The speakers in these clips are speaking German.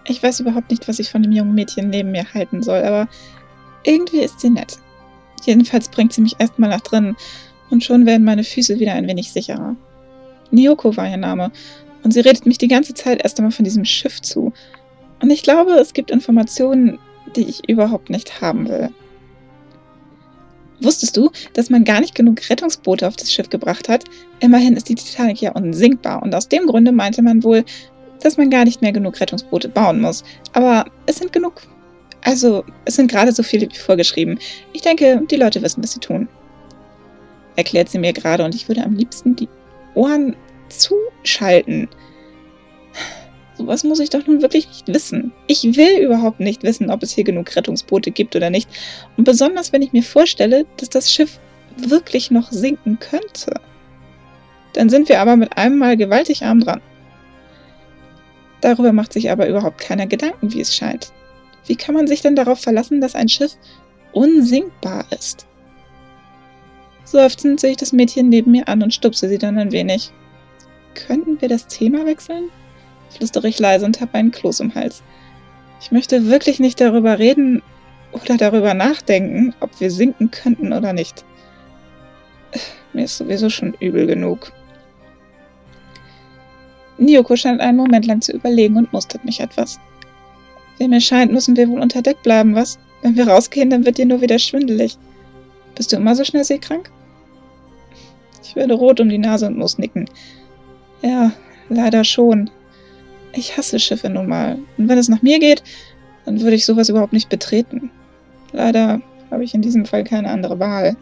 Ich weiß überhaupt nicht, was ich von dem jungen Mädchen neben mir halten soll, aber irgendwie ist sie nett. Jedenfalls bringt sie mich erstmal nach drinnen und schon werden meine Füße wieder ein wenig sicherer. Nyoko war ihr Name und sie redet mich die ganze Zeit erst einmal von diesem Schiff zu. Und ich glaube, es gibt Informationen, die ich überhaupt nicht haben will. Wusstest du, dass man gar nicht genug Rettungsboote auf das Schiff gebracht hat? Immerhin ist die Titanic ja unsinkbar und aus dem Grunde meinte man wohl, dass man gar nicht mehr genug Rettungsboote bauen muss. Aber es sind genug. Also, es sind gerade so viele wie vorgeschrieben. Ich denke, die Leute wissen, was sie tun. Erklärt sie mir gerade und ich würde am liebsten die Ohren zuschalten. Sowas muss ich doch nun wirklich nicht wissen. Ich will überhaupt nicht wissen, ob es hier genug Rettungsboote gibt oder nicht. Und besonders, wenn ich mir vorstelle, dass das Schiff wirklich noch sinken könnte. Dann sind wir aber mit einem Mal gewaltig arm dran. Darüber macht sich aber überhaupt keiner Gedanken, wie es scheint. Wie kann man sich denn darauf verlassen, dass ein Schiff unsinkbar ist? Seufzend sehe ich das Mädchen neben mir an und stupse sie dann ein wenig. Könnten wir das Thema wechseln? Flüstere ich leise und habe einen Kloß im Hals. Ich möchte wirklich nicht darüber reden oder darüber nachdenken, ob wir sinken könnten oder nicht. Mir ist sowieso schon übel genug. Nyoko scheint einen Moment lang zu überlegen und mustert mich etwas. Wie mir scheint, müssen wir wohl unter Deck bleiben, was? Wenn wir rausgehen, dann wird dir nur wieder schwindelig. Bist du immer so schnell seekrank? Ich werde rot um die Nase und muss nicken. Ja, leider schon. Ich hasse Schiffe nun mal. Und wenn es nach mir geht, dann würde ich sowas überhaupt nicht betreten. Leider habe ich in diesem Fall keine andere Wahl.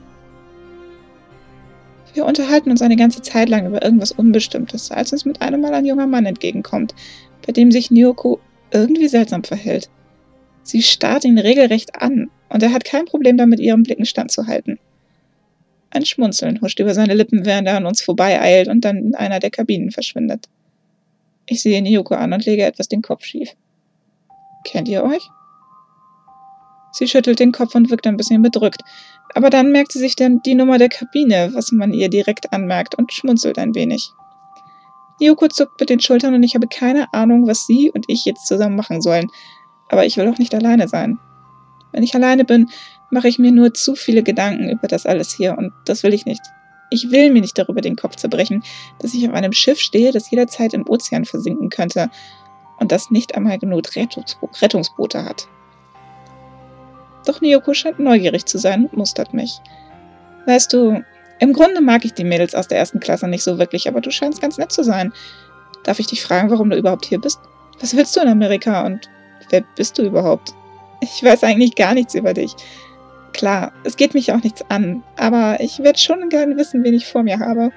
Wir unterhalten uns eine ganze Zeit lang über irgendwas Unbestimmtes, als uns mit einem Mal ein junger Mann entgegenkommt, bei dem sich Nyoko irgendwie seltsam verhält. Sie starrt ihn regelrecht an, und er hat kein Problem damit, ihren Blicken standzuhalten. Ein Schmunzeln huscht über seine Lippen, während er an uns vorbeieilt und dann in einer der Kabinen verschwindet. Ich sehe Nyoko an und lege etwas den Kopf schief. Kennt ihr euch? Sie schüttelt den Kopf und wirkt ein bisschen bedrückt, aber dann merkt sie sich dann die Nummer der Kabine, was man ihr direkt anmerkt, und schmunzelt ein wenig. Nyoko zuckt mit den Schultern und ich habe keine Ahnung, was sie und ich jetzt zusammen machen sollen, aber ich will auch nicht alleine sein. Wenn ich alleine bin, mache ich mir nur zu viele Gedanken über das alles hier und das will ich nicht. Ich will mir nicht darüber den Kopf zerbrechen, dass ich auf einem Schiff stehe, das jederzeit im Ozean versinken könnte und das nicht einmal genug Rettungsboote hat. Doch Nyoko scheint neugierig zu sein und mustert mich. Weißt du, im Grunde mag ich die Mädels aus der 1. Klasse nicht so wirklich, aber du scheinst ganz nett zu sein. Darf ich dich fragen, warum du überhaupt hier bist? Was willst du in Amerika und wer bist du überhaupt? Ich weiß eigentlich gar nichts über dich. Klar, es geht mich auch nichts an, aber ich werde schon gerne wissen, wen ich vor mir habe.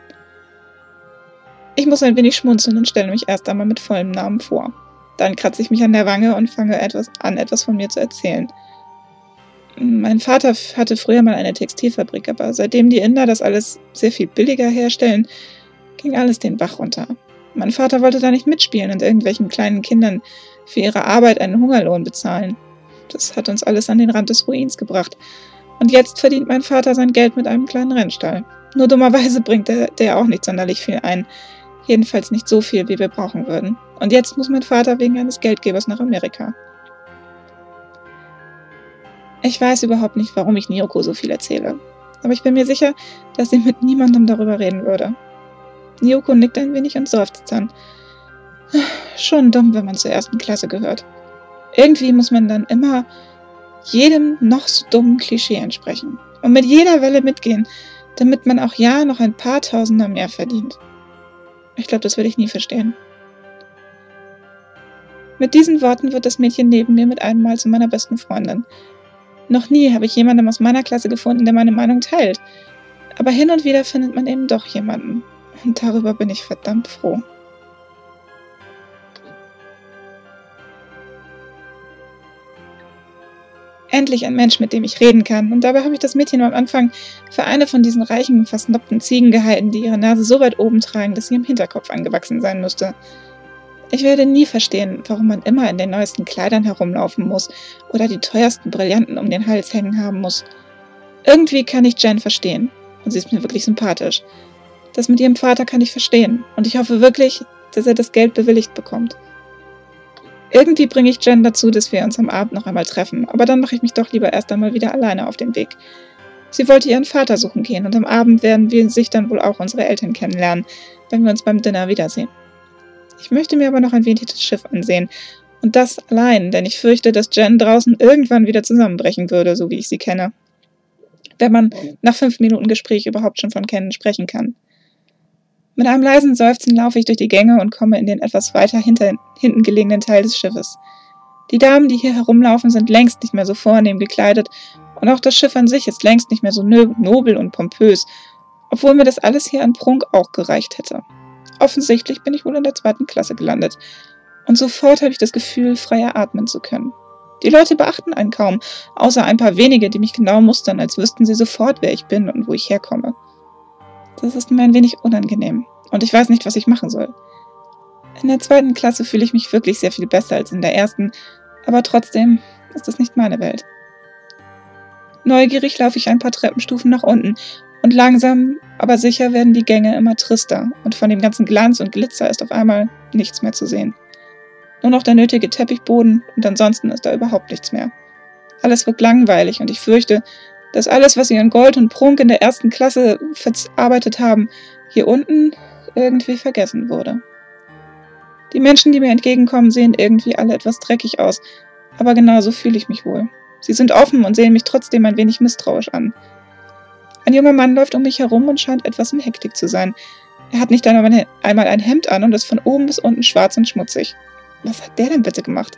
Ich muss ein wenig schmunzeln und stelle mich erst einmal mit vollem Namen vor. Dann kratze ich mich an der Wange und fange etwas von mir zu erzählen. Mein Vater hatte früher mal eine Textilfabrik, aber seitdem die Inder das alles sehr viel billiger herstellen, ging alles den Bach runter. Mein Vater wollte da nicht mitspielen und irgendwelchen kleinen Kindern für ihre Arbeit einen Hungerlohn bezahlen. Das hat uns alles an den Rand des Ruins gebracht. Und jetzt verdient mein Vater sein Geld mit einem kleinen Rennstall. Nur dummerweise bringt der auch nicht sonderlich viel ein. Jedenfalls nicht so viel, wie wir brauchen würden. Und jetzt muss mein Vater wegen eines Geldgebers nach Amerika. Ich weiß überhaupt nicht, warum ich Nyoko so viel erzähle. Aber ich bin mir sicher, dass sie mit niemandem darüber reden würde. Nyoko nickt ein wenig und seufzt dann. Schon dumm, wenn man zur 1. Klasse gehört. Irgendwie muss man dann immer jedem noch so dummen Klischee entsprechen und mit jeder Welle mitgehen, damit man auch ja noch ein paar Tausender mehr verdient. Ich glaube, das werde ich nie verstehen. Mit diesen Worten wird das Mädchen neben mir mit einem Mal zu meiner besten Freundin. Noch nie habe ich jemanden aus meiner Klasse gefunden, der meine Meinung teilt. Aber hin und wieder findet man eben doch jemanden. Und darüber bin ich verdammt froh. Endlich ein Mensch, mit dem ich reden kann. Und dabei habe ich das Mädchen am Anfang für eine von diesen reichen, versnobten Ziegen gehalten, die ihre Nase so weit oben tragen, dass sie im Hinterkopf angewachsen sein müsste. Ich werde nie verstehen, warum man immer in den neuesten Kleidern herumlaufen muss oder die teuersten Brillanten um den Hals hängen haben muss. Irgendwie kann ich Jen verstehen. Und sie ist mir wirklich sympathisch. Das mit ihrem Vater kann ich verstehen. Und ich hoffe wirklich, dass er das Geld bewilligt bekommt. Irgendwie bringe ich Jen dazu, dass wir uns am Abend noch einmal treffen, aber dann mache ich mich doch lieber erst einmal wieder alleine auf den Weg. Sie wollte ihren Vater suchen gehen und am Abend werden wir sich dann wohl auch unsere Eltern kennenlernen, wenn wir uns beim Dinner wiedersehen. Ich möchte mir aber noch ein wenig das Schiff ansehen. Und das allein, denn ich fürchte, dass Jen draußen irgendwann wieder zusammenbrechen würde, so wie ich sie kenne. Wenn man nach 5 Minuten Gespräch überhaupt schon von kennen sprechen kann. Mit einem leisen Seufzen laufe ich durch die Gänge und komme in den etwas weiter hinten gelegenen Teil des Schiffes. Die Damen, die hier herumlaufen, sind längst nicht mehr so vornehm gekleidet und auch das Schiff an sich ist längst nicht mehr so nobel und pompös, obwohl mir das alles hier an Prunk auch gereicht hätte. Offensichtlich bin ich wohl in der 2. Klasse gelandet und sofort habe ich das Gefühl, freier atmen zu können. Die Leute beachten einen kaum, außer ein paar wenige, die mich genau mustern, als wüssten sie sofort, wer ich bin und wo ich herkomme. Das ist mir ein wenig unangenehm und ich weiß nicht, was ich machen soll. In der 2. Klasse fühle ich mich wirklich sehr viel besser als in der 1., aber trotzdem ist das nicht meine Welt. Neugierig laufe ich ein paar Treppenstufen nach unten und langsam, aber sicher werden die Gänge immer trister und von dem ganzen Glanz und Glitzer ist auf einmal nichts mehr zu sehen. Nur noch der nötige Teppichboden und ansonsten ist da überhaupt nichts mehr. Alles wirkt langweilig und ich fürchte, dass alles, was sie in Gold und Prunk in der 1. Klasse verarbeitet haben, hier unten irgendwie vergessen wurde. Die Menschen, die mir entgegenkommen, sehen irgendwie alle etwas dreckig aus, aber genauso fühle ich mich wohl. Sie sind offen und sehen mich trotzdem ein wenig misstrauisch an. Ein junger Mann läuft um mich herum und scheint etwas in Hektik zu sein. Er hat nicht einmal ein Hemd an und ist von oben bis unten schwarz und schmutzig. Was hat der denn bitte gemacht?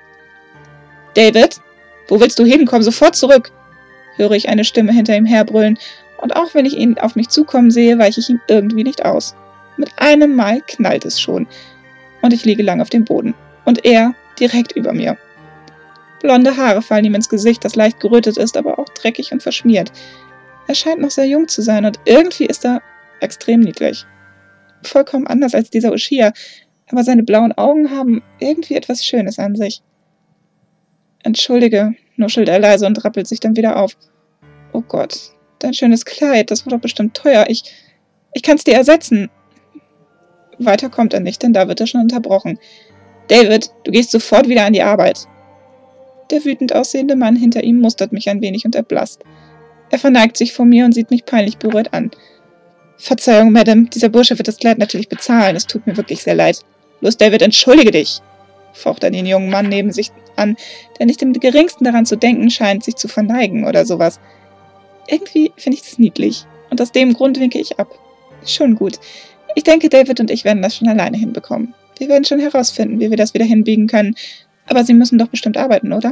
David, wo willst du hin? Komm sofort zurück! Höre ich eine Stimme hinter ihm herbrüllen, und auch wenn ich ihn auf mich zukommen sehe, weiche ich ihm irgendwie nicht aus. Mit einem Mal knallt es schon, und ich liege lang auf dem Boden. Und er direkt über mir. Blonde Haare fallen ihm ins Gesicht, das leicht gerötet ist, aber auch dreckig und verschmiert. Er scheint noch sehr jung zu sein, und irgendwie ist er extrem niedlich. Vollkommen anders als dieser Ushia, aber seine blauen Augen haben irgendwie etwas Schönes an sich. Entschuldige, nuschelt er leise und rappelt sich dann wieder auf. Oh Gott, dein schönes Kleid, das war doch bestimmt teuer. Ich kann's dir ersetzen. Weiter kommt er nicht, denn da wird er schon unterbrochen. David, du gehst sofort wieder an die Arbeit. Der wütend aussehende Mann hinter ihm mustert mich ein wenig und erblasst. Er verneigt sich vor mir und sieht mich peinlich berührt an. Verzeihung, Madame, dieser Bursche wird das Kleid natürlich bezahlen. Es tut mir wirklich sehr leid. Los, David, entschuldige dich, faucht er den jungen Mann neben sich an, der nicht im geringsten daran zu denken scheint, sich zu verneigen oder sowas. Irgendwie finde ich das niedlich und aus dem Grund winke ich ab. Schon gut. Ich denke, David und ich werden das schon alleine hinbekommen. Wir werden schon herausfinden, wie wir das wieder hinbiegen können, aber Sie müssen doch bestimmt arbeiten, oder?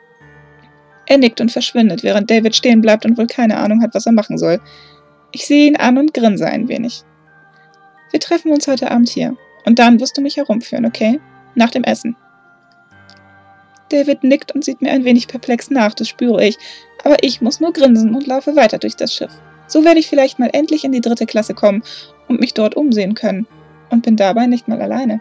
Er nickt und verschwindet, während David stehen bleibt und wohl keine Ahnung hat, was er machen soll. Ich sehe ihn an und grinse ein wenig. Wir treffen uns heute Abend hier. Und dann wirst du mich herumführen, okay? Nach dem Essen. David nickt und sieht mir ein wenig perplex nach, das spüre ich. Aber ich muss nur grinsen und laufe weiter durch das Schiff. So werde ich vielleicht mal endlich in die 3. Klasse kommen und mich dort umsehen können. Und bin dabei nicht mal alleine.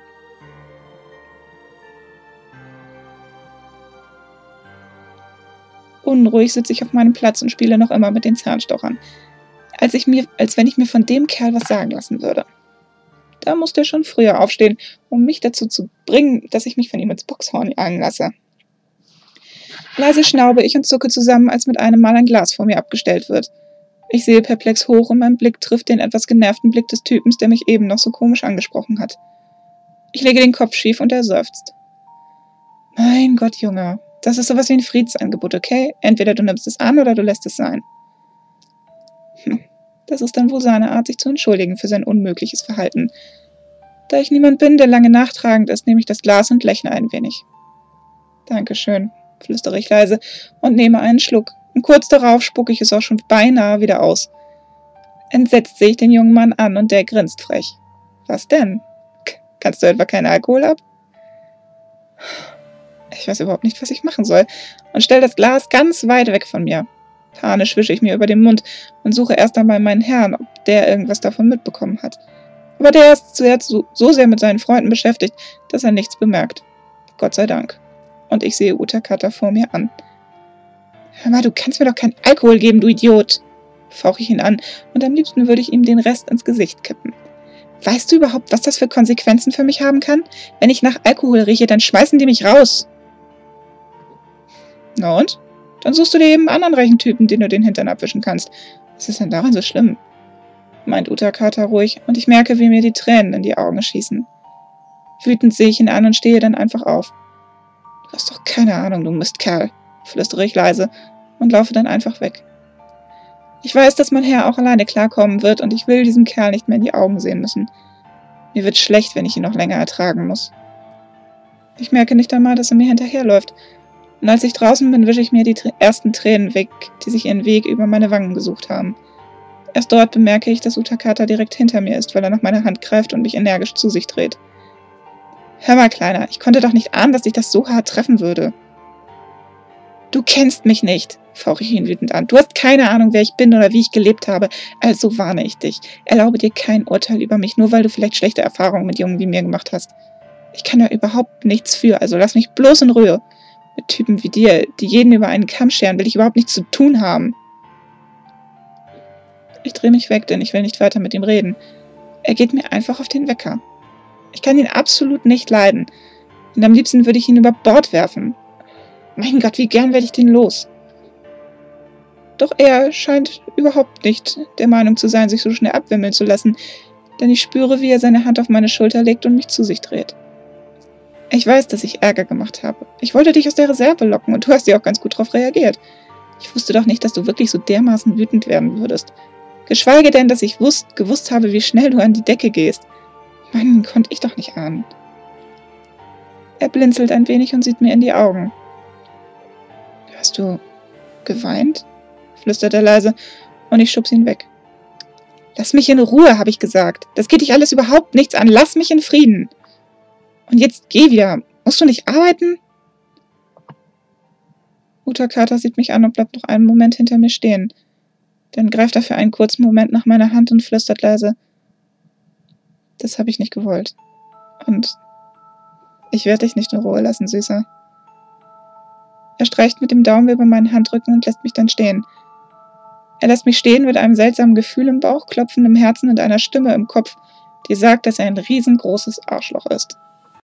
Unruhig sitze ich auf meinem Platz und spiele noch immer mit den Zahnstochern. Als wenn ich mir von dem Kerl was sagen lassen würde. Da musste er schon früher aufstehen, um mich dazu zu bringen, dass ich mich von ihm ins Boxhorn jagen lasse. Leise schnaube ich und zucke zusammen, als mit einem Mal ein Glas vor mir abgestellt wird. Ich sehe perplex hoch und mein Blick trifft den etwas genervten Blick des Typens, der mich eben noch so komisch angesprochen hat. Ich lege den Kopf schief und er seufzt. Mein Gott, Junge, das ist sowas wie ein Friedensangebot, okay? Entweder du nimmst es an oder du lässt es sein. Das ist dann wohl seine Art, sich zu entschuldigen für sein unmögliches Verhalten. Da ich niemand bin, der lange nachtragend ist, nehme ich das Glas und lächle ein wenig. Dankeschön, flüstere ich leise und nehme einen Schluck. Und kurz darauf spucke ich es auch schon beinahe wieder aus. Entsetzt sehe ich den jungen Mann an und der grinst frech. Was denn? Kannst du etwa keinen Alkohol ab? Ich weiß überhaupt nicht, was ich machen soll und stelle das Glas ganz weit weg von mir. Panisch wische ich mir über den Mund und suche erst einmal meinen Herrn, ob der irgendwas davon mitbekommen hat. Aber der ist zuerst so sehr mit seinen Freunden beschäftigt, dass er nichts bemerkt. Gott sei Dank. Und ich sehe Utakata vor mir an. Hör mal, du kannst mir doch keinen Alkohol geben, du Idiot! Fauche ich ihn an, und am liebsten würde ich ihm den Rest ins Gesicht kippen. Weißt du überhaupt, was das für Konsequenzen für mich haben kann? Wenn ich nach Alkohol rieche, dann schmeißen die mich raus. Na und? Dann suchst du dir eben einen anderen reichen Typen, den du den Hintern abwischen kannst. Was ist denn daran so schlimm? Meint Utakata ruhig, und ich merke, wie mir die Tränen in die Augen schießen. Wütend sehe ich ihn an und stehe dann einfach auf. Du hast doch keine Ahnung, du Mistkerl, flüstere ich leise und laufe dann einfach weg. Ich weiß, dass mein Herr auch alleine klarkommen wird und ich will diesem Kerl nicht mehr in die Augen sehen müssen. Mir wird schlecht, wenn ich ihn noch länger ertragen muss. Ich merke nicht einmal, dass er mir hinterherläuft. Und als ich draußen bin, wische ich mir die ersten Tränen weg, die sich ihren Weg über meine Wangen gesucht haben. Erst dort bemerke ich, dass Utakata direkt hinter mir ist, weil er nach meiner Hand greift und mich energisch zu sich dreht. Hör mal, Kleiner, ich konnte doch nicht ahnen, dass dich das so hart treffen würde. Du kennst mich nicht, fauche ich ihn wütend an. Du hast keine Ahnung, wer ich bin oder wie ich gelebt habe. Also warne ich dich. Erlaube dir kein Urteil über mich, nur weil du vielleicht schlechte Erfahrungen mit Jungen wie mir gemacht hast. Ich kann da überhaupt nichts für, also lass mich bloß in Ruhe. Mit Typen wie dir, die jeden über einen Kamm scheren, will ich überhaupt nichts zu tun haben. Ich drehe mich weg, denn ich will nicht weiter mit ihm reden. Er geht mir einfach auf den Wecker. Ich kann ihn absolut nicht leiden. Und am liebsten würde ich ihn über Bord werfen. Mein Gott, wie gern werde ich den los. Doch er scheint überhaupt nicht der Meinung zu sein, sich so schnell abwimmeln zu lassen, denn ich spüre, wie er seine Hand auf meine Schulter legt und mich zu sich dreht. Ich weiß, dass ich Ärger gemacht habe. Ich wollte dich aus der Reserve locken und du hast ja auch ganz gut darauf reagiert. Ich wusste doch nicht, dass du wirklich so dermaßen wütend werden würdest. Geschweige denn, dass ich gewusst habe, wie schnell du an die Decke gehst. Mann, konnte ich doch nicht ahnen. Er blinzelt ein wenig und sieht mir in die Augen. Hast du geweint? Flüstert er leise und ich schubse ihn weg. Lass mich in Ruhe, habe ich gesagt. Das geht dich alles überhaupt nichts an. Lass mich in Frieden. Und jetzt geh wieder. Musst du nicht arbeiten? Utakata sieht mich an und bleibt noch einen Moment hinter mir stehen. Dann greift er für einen kurzen Moment nach meiner Hand und flüstert leise. Das habe ich nicht gewollt. Und ich werde dich nicht in Ruhe lassen, Süßer. Er streicht mit dem Daumen über meinen Handrücken und lässt mich dann stehen. Er lässt mich stehen mit einem seltsamen Gefühl im Bauch, Klopfen im Herzen und einer Stimme im Kopf, die sagt, dass er ein riesengroßes Arschloch ist.